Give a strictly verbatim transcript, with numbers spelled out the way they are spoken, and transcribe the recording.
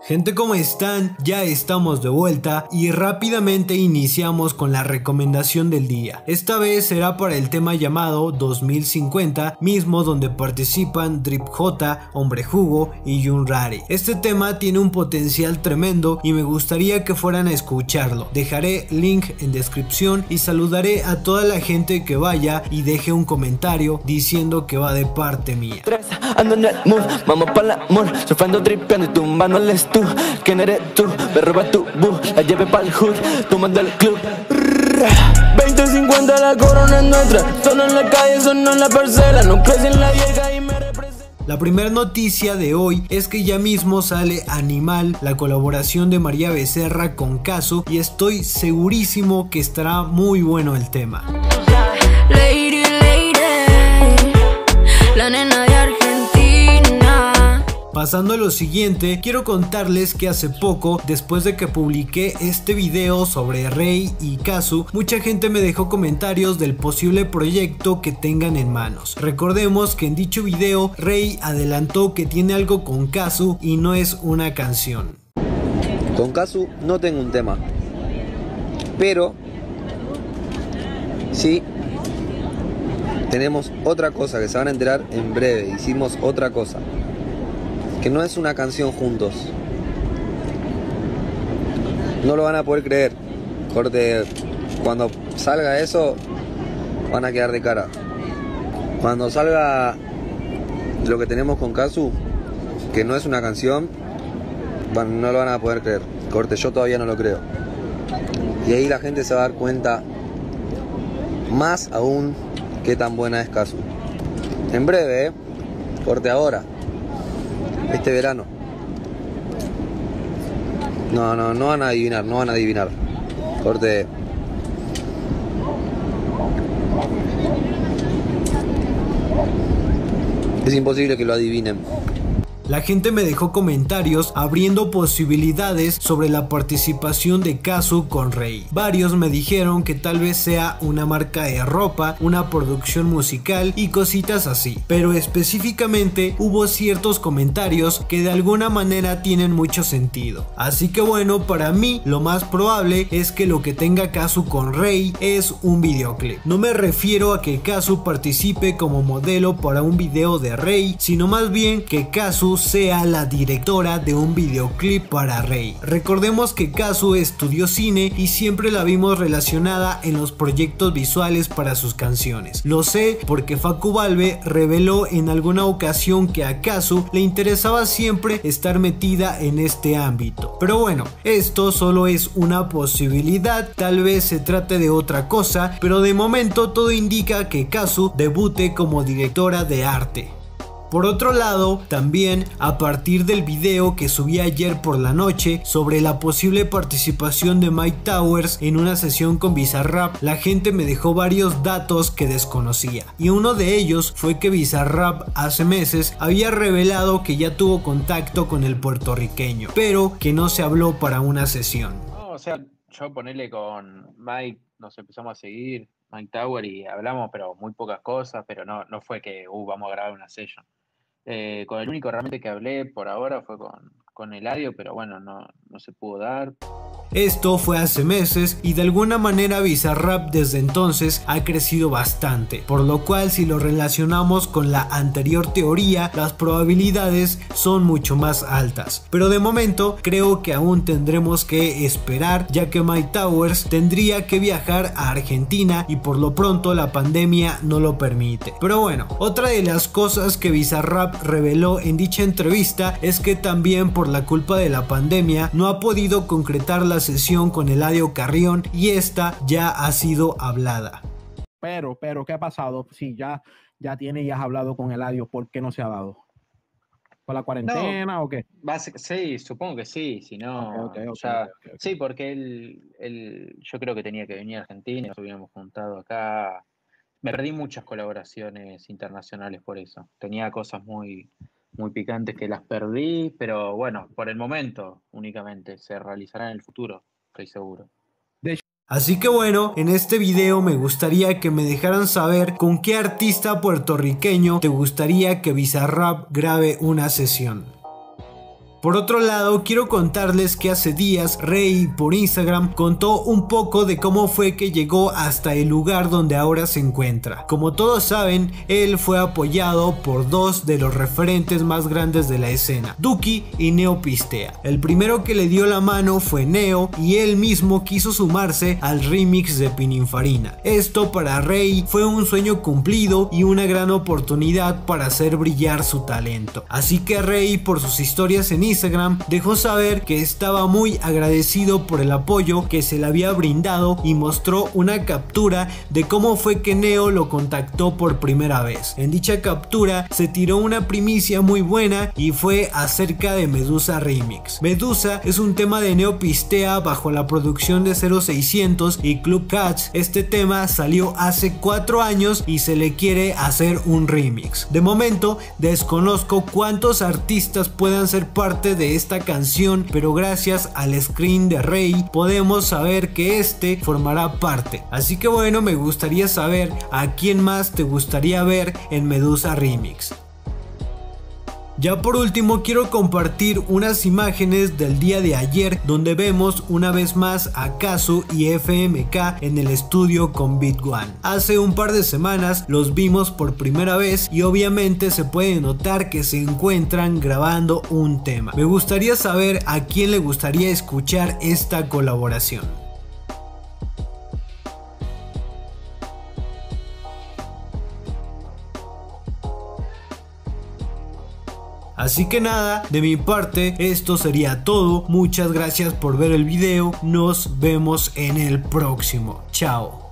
Gente, ¿cómo están? Ya estamos de vuelta y rápidamente iniciamos con la recomendación del día. Esta vez será para el tema llamado dos mil cincuenta, mismo donde participan Drip J, Hombre Jugo y Jun Rari. Este tema tiene un potencial tremendo y me gustaría que fueran a escucharlo. Dejaré link en descripción y saludaré a toda la gente que vaya y deje un comentario diciendo que va de parte mía. Ando en el mood, vamos pa' la mood, surfando, tripeando y tumbándoles tú. ¿Quién eres tú? Me roba tu boo, la lleve pa'l hood, tú manda al club. veinte cincuenta la corona es nuestra, solo en la calle, solo en la parcela, no crece en la vieja y me representa. La primera noticia de hoy es que ya mismo sale Animal, la colaboración de María Becerra con Casu, y estoy segurísimo que estará muy bueno el tema. Lady, lady, la nena de Argentina. Pasando a lo siguiente, quiero contarles que hace poco, después de que publiqué este video sobre Rey y Casu, mucha gente me dejó comentarios del posible proyecto que tengan en manos. Recordemos que en dicho video, Rey adelantó que tiene algo con Casu y no es una canción. Con Casu no tengo un tema, pero sí tenemos otra cosa que se van a enterar en breve. Hicimos otra cosa que no es una canción juntos. No lo van a poder creer. Corte, cuando salga eso van a quedar de cara. Cuando salga lo que tenemos con Casu, que no es una canción, van, no lo van a poder creer. Corte, yo todavía no lo creo. Y ahí la gente se va a dar cuenta más aún qué tan buena es Casu. En breve, ¿eh? Corte ahora. Este verano. No, no, no van a adivinar, no van a adivinar. Corte. Es imposible que lo adivinen. La gente me dejó comentarios abriendo posibilidades sobre la participación de Casu con Rey. Varios me dijeron que tal vez sea una marca de ropa, una producción musical y cositas así. Pero específicamente hubo ciertos comentarios que de alguna manera tienen mucho sentido. Así que bueno, para mí lo más probable es que lo que tenga Casu con Rey es un videoclip. No me refiero a que Casu participe como modelo para un video de Rey, sino más bien que Casu sea la directora de un videoclip para Rey. Recordemos que Casu estudió cine y siempre la vimos relacionada en los proyectos visuales para sus canciones. Lo sé porque Facu Balbe reveló en alguna ocasión que a Casu le interesaba siempre estar metida en este ámbito. Pero bueno, esto solo es una posibilidad, tal vez se trate de otra cosa, pero de momento todo indica que Casu debute como directora de arte. Por otro lado, también a partir del video que subí ayer por la noche sobre la posible participación de Mike Towers en una sesión con Bizarrap, la gente me dejó varios datos que desconocía. Y uno de ellos fue que Bizarrap hace meses había revelado que ya tuvo contacto con el puertorriqueño, pero que no se habló para una sesión. No, o sea, yo ponerle con Mike, nos empezamos a seguir, Mike Tower, y hablamos, pero muy pocas cosas, pero no, no fue que, uh, vamos a grabar una session. Eh, con el único realmente que hablé por ahora fue con, con Eladio, pero bueno, no, no se pudo dar. Esto fue hace meses y de alguna manera Bizarrap desde entonces ha crecido bastante, por lo cual si lo relacionamos con la anterior teoría, las probabilidades son mucho más altas. Pero de momento creo que aún tendremos que esperar, ya que Mike Towers tendría que viajar a Argentina y por lo pronto la pandemia no lo permite. Pero bueno, otra de las cosas que Bizarrap reveló en dicha entrevista es que también por la culpa de la pandemia no ha podido concretar la sesión con Eladio Carrión y esta ya ha sido hablada. Pero, pero, ¿qué ha pasado? Si ya, ya tiene y has hablado con Eladio, ¿por qué no se ha dado? ¿Por la cuarentena no, o qué? Basic, sí, supongo que sí, si no, okay, okay, ya, okay, okay. Sí, porque él, él, yo creo que tenía que venir a Argentina, nos hubiéramos juntado acá. Me perdí muchas colaboraciones internacionales por eso. Tenía cosas muy, muy picantes que las perdí, pero bueno, por el momento únicamente se realizará en el futuro, estoy seguro. Así que bueno, en este video me gustaría que me dejaran saber con qué artista puertorriqueño te gustaría que Bizarrap grabe una sesión. Por otro lado, quiero contarles que hace días Rey por Instagram contó un poco de cómo fue que llegó hasta el lugar donde ahora se encuentra. Como todos saben, él fue apoyado por dos de los referentes más grandes de la escena, Duki y Neopistea. El primero que le dio la mano fue Neo y él mismo quiso sumarse al remix de Pininfarina. Esto para Rey fue un sueño cumplido y una gran oportunidad para hacer brillar su talento. Así que Rey, por sus historias en Instagram, dejó saber que estaba muy agradecido por el apoyo que se le había brindado y mostró una captura de cómo fue que Neo lo contactó por primera vez. En dicha captura se tiró una primicia muy buena y fue acerca de Medusa Remix. Medusa es un tema de Neopistea bajo la producción de cero seiscientos y Club Cats. Este tema salió hace cuatro años y se le quiere hacer un remix. De momento desconozco cuántos artistas puedan ser parte de esta canción, pero gracias al screen de Rey podemos saber que este formará parte. Así que bueno, me gustaría saber a quién más te gustaría ver en Medusa Remix. Ya por último quiero compartir unas imágenes del día de ayer donde vemos una vez más a Kazu y F M K en el estudio con Beat One. Hace un par de semanas los vimos por primera vez y obviamente se puede notar que se encuentran grabando un tema. Me gustaría saber a quién le gustaría escuchar esta colaboración. Así que nada, de mi parte esto sería todo. Muchas gracias por ver el video. Nos vemos en el próximo. Chao.